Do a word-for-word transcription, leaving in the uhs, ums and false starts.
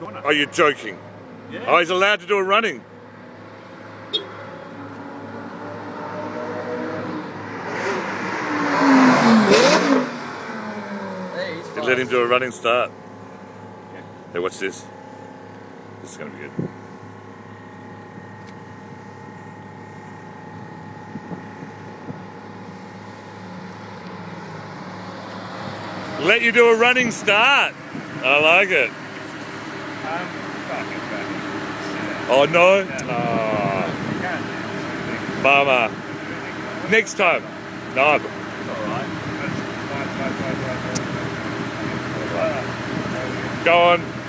corner. Are you joking? Yeah. Oh, he's allowed to do a running. Hey, he's You fast. let him do a running start. Yeah. Hey, watch this. This is going to be good. Let you do a running start. I like it. Um, fucking fucking. Oh no. Yeah. Oh, You can't do it. bummer. Next time. No. It's alright. Go on.